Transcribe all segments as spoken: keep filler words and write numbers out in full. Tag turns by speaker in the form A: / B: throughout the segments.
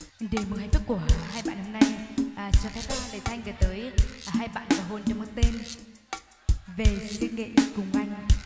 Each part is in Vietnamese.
A: Để mừng hạnh phúc của hai bạn hôm nay, à, cho phép Lệ Thanh gửi tới à, hai bạn và hôn trong một tên về sự nghệ cùng anh.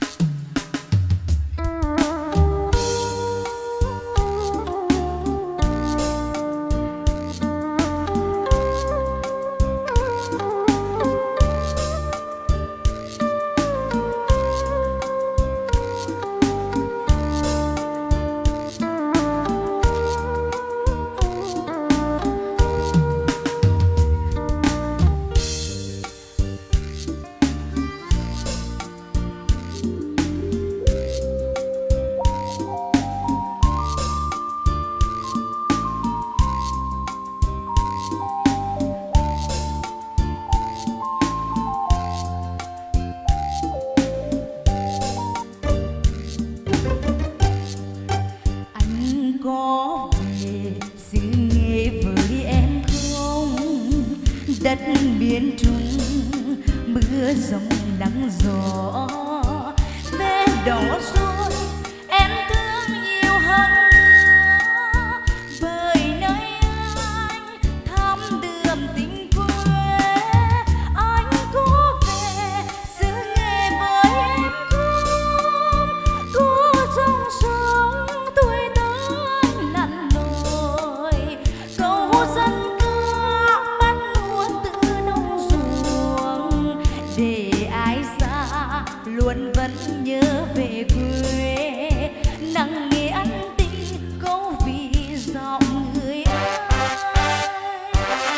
B: Đất miền Trung mưa giông nắng gió về đó rồi em thương nhiều hơn nữa, bởi nơi anh thăm đượm tình quê. Anh có về xứ nghệ với em không? Có dòng sông tuổi tới lặn lội câu dân để ai xa luôn vẫn nhớ về quê. Nắng nghe ăn tình câu vì giọng người ơi.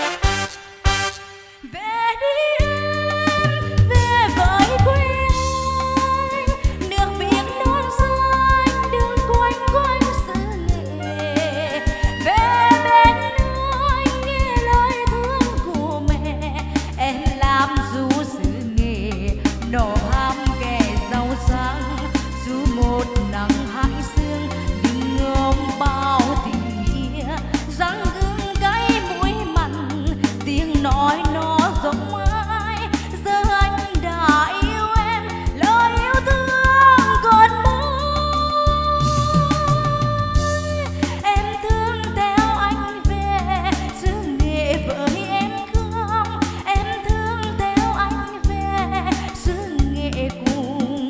B: Về đi em, về với quê anh, nước biển non xanh đường quanh quanh xứ nghệ. Về bên anh nghe lời thương của mẹ, em làm dù nọ ham kẻ giàu sang dù một nắng hai sương, đừng ôm bao tình nghĩa răng gừng cay mũi mặn. Tiếng nói nó giống ai giờ anh đã yêu em, lời yêu thương còn mãi. Em thương theo anh về xứ nghệ với em không? Em thương theo anh về xứ nghệ cùng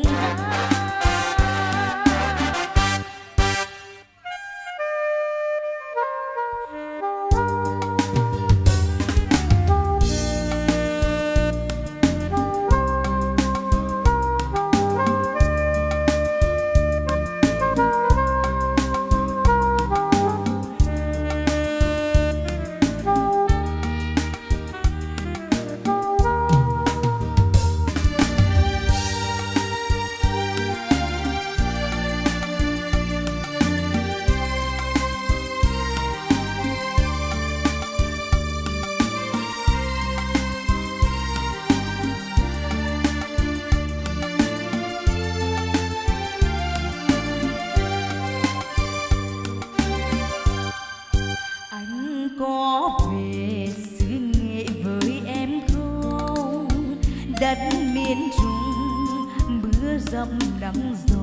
B: có về xứ nghệ với em không? Đất miền Trung mưa dầm nắng gió